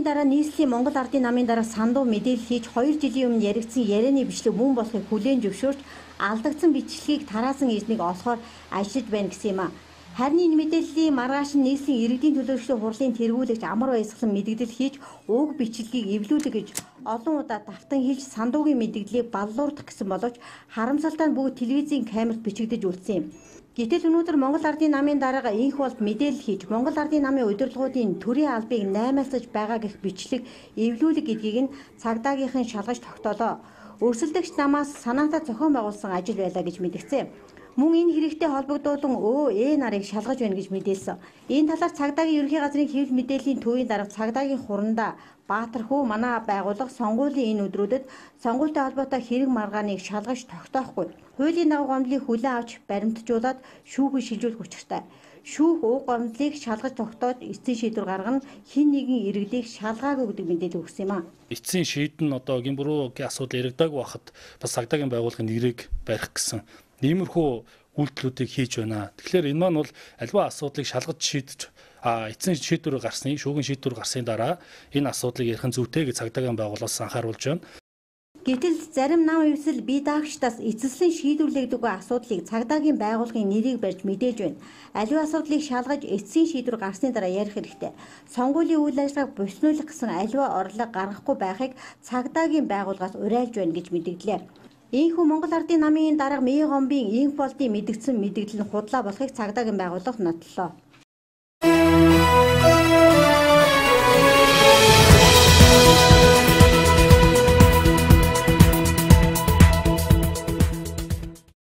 дараа нийслэлийн Монгол Ардын намын дараа сандуу мэдээлэл хийж 2 жилийн өмнө яригдсан ярианы бичлэг мөн болохыг хүлээн зөвшөөрч алдагдсан бичлэгийг тараасан эзнийг олохоор ажиллаж байна гэсэн юм а. Харин энэ мэдээллийн маргааш нь нийслэлийн иргэдийн төлөөлөгчдийн хурлын тэргүүлэгч амар баясгалан мэдээлэл хийж уг бичлэгийг эвлүүлэх гэж олон удаа давтан хэлж сандуугийн мэдээллийг баллуурдах гэсэн боловч харамсалтай нь бүгд телевизийн камерт бичигдэж үлдсэн юм. Гэтэл өнөөдөр Монгол Ардын намын дарга инх болд мэдээлэл хийж Монгол Ардын намын удирдлагуудын төрийн албыг наймаалсаж байгаа гэх бичлэг эвлүүлэг гэдгийг нь цагдаагийнхан шалгаж тогтоолоо. Өрсөлдөгч намаас санаатаа зохион байгуулсан ажил байлаа гэж мэдгцээ. Мөн энэ хэрэгтэй холбогдуулан нарыг шалгаж байна гэж мэдээлсэн. Энэ талаар цагдаагийн ерөнхий газрын хэвлэл мэдээллийн төвийн дарга цагдаагийн хурандаа Баатархүү манай байгууллага сонгуулийн энэ өдрүүдэд сонгуультай холбоотой хэрэг маргааныг шалгаж тогтоохгүй. Хуулийн дагуу гомдлыг хүлээн авч баримтжуулаад шүүхийг шилжүүлэх учиртай. Шүүх уг гомдлыг шалгаж тогтоож эцсийн шийдвэр гаргана, хэн нэгэн иргэдийг шалгаагүй гэдэг мэдээлэл өгсөн юм а. Эцсийн шийдэн одоо гимбүрүүгийн асуудал яригдаагүй байхад бас цагдаагийн байгууллагын нэрийг барих гэсэн иймэрхүү үйлдэлүүдийг хийж байна. Тэгэхээр энэ маань бол альва асуудлыг шалгаж шийдэж эцсийн шийдвэр гарсны, шүүхийн шийдвэр гарсны дараа энэ асуудлыг ярих нь зүйтэй гэж цагдаагийн байгууллагаас анхааруулж байна. Гэтэл зарим нам эвсэл бие даагчдаас эцэслэн шийдвэрлэгдэггүй асуудлыг цагдаагийн байгууллагын нэрийг барьж мэдээж байна. Аливаа асуудлыг шалгаж эцсийн шийдвэр гарсны дараа ярих хэрэгтэй. Сонгуулийн үйл ажиллагааг босниулах гэсэн аливаа орлого гаргахгүй байхыг цагдаагийн байгууллагаас уриалж байна гэж мэдгдлээ. Ийхүү Монгол Ардын намын дарга Мэй Гомбын инх болдын мэдгдсэн мэдээлэл нь худлаа болохыг цагдаагийн байгууллага нотлоо.